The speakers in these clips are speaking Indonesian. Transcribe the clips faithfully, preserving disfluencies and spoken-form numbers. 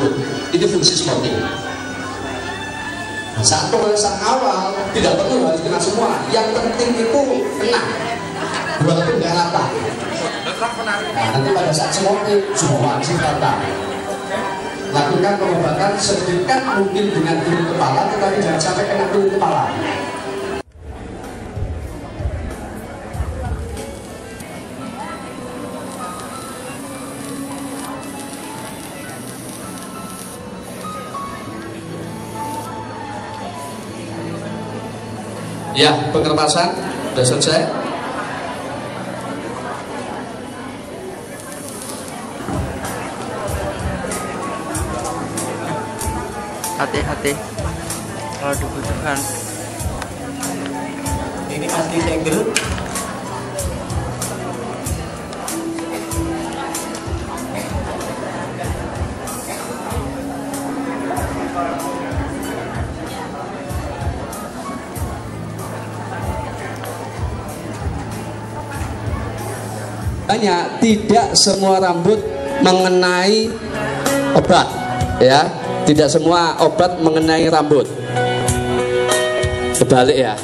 rambut. Itu fungsi sportif. Nah, saat pengolesan awal tidak perlu harus kena semua, yang penting itu kena, walaupun nggak rata. Nah, nanti pada saat sportif semua wajib rata. Lakukan pengobatan sedekat mungkin dengan kulit kepala, tetapi jangan sampai kena kulit kepala. Ya, pengerepasan sudah selesai. Hati-hati kalau dibutuhkan. Ini asli segel. Hanya tidak semua rambut mengenai obat, ya. Tidak semua obat mengenai rambut. Kebalik ya.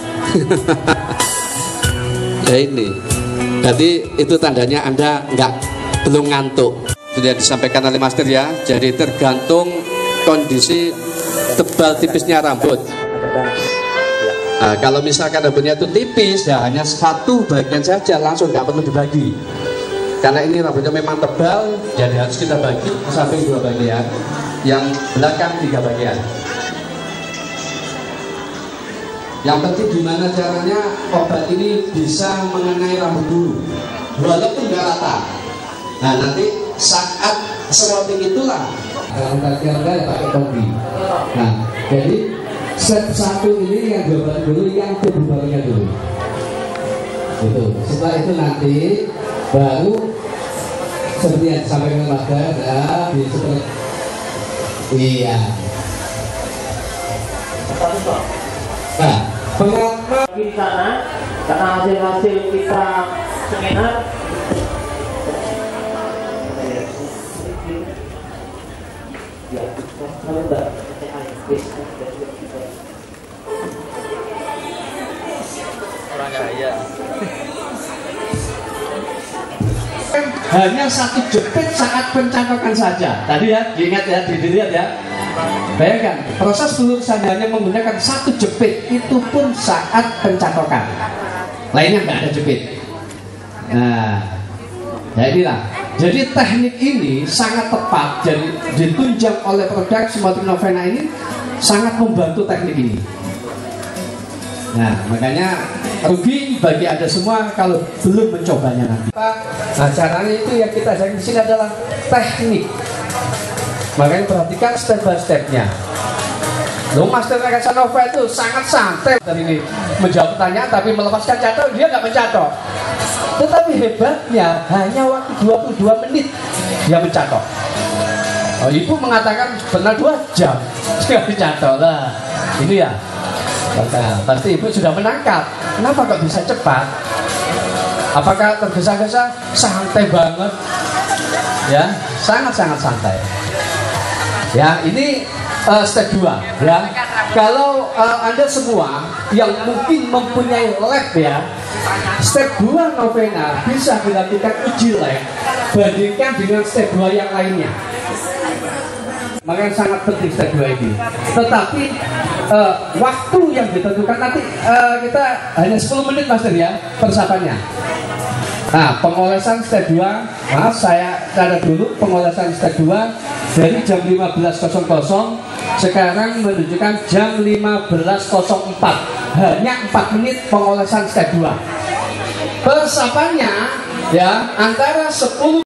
Ya ini. Jadi itu tandanya Anda nggak belum ngantuk. Sudah disampaikan oleh Master ya. Jadi tergantung kondisi tebal tipisnya rambut. Nah, kalau misalkan rambutnya itu tipis, ya hanya satu bagian saja, langsung nggak perlu dibagi. Karena ini rambutnya memang tebal, jadi harus kita bagi ke samping dua bagian, yang belakang tiga bagian. Yang penting gimana caranya obat ini bisa mengenai rambut dulu, walaupun nggak rata. Nah nanti saat serotting itulah kalau kalian ya pakai kombi. Nah jadi step satu ini yang diobat dulu, yang kebubarannya dulu. Itu. Setelah itu nanti baru seperti yang disampaikan Mas Gar, ya, di seperti iya. Nah, pengalaman di sana karena hasil-hasil kita seminar ya, kalau enggak Orang kaya. hanya satu jepit saat pencakokan saja. Tadi ya, diingat ya, dilihat ya. Bayangkan, proses pelurusan hanya menggunakan satu jepit, itu pun saat pencakokan. Lainnya nggak ada jepit. Nah, ya inilah. Jadi teknik ini sangat tepat, jadi ditunjang oleh produk Smoothing Novena ini sangat membantu teknik ini. Nah, makanya rugi bagi Anda semua kalau belum mencobanya nanti. Nah, caranya itu yang kita ajarkan di sini adalah teknik. Makanya perhatikan step by stepnya. Loh, Master Casanova itu sangat santai dari ini menjawab pertanyaan, tapi melepaskan catok dia nggak mencatok. Tetapi hebatnya hanya waktu dua puluh dua menit dia mencatok. Oh, ibu mengatakan benar dua jam dia mencatok lah. Ini ya. Nah, pasti ibu sudah menangkap. Kenapa kok bisa cepat? Apakah tergesa-gesa? Santai banget. Ya, sangat-sangat santai. Ya, ini uh, step dua ya. Kalau uh, Anda semua yang mungkin mempunyai lab ya, step dua Novena bisa dilakukan uji lab bandingkan dengan step dua yang lainnya. Makanya sangat penting step dua ini. Tetapi uh, waktu yang ditentukan nanti uh, kita hanya sepuluh menit Master ya persiapannya. Nah, pengolesan step dua, maaf saya catat dulu, pengolesan step dua dari jam lima belas nol nol sekarang menunjukkan jam lima belas nol empat, hanya empat menit pengolesan step dua. Persiapannya ya antara sepuluh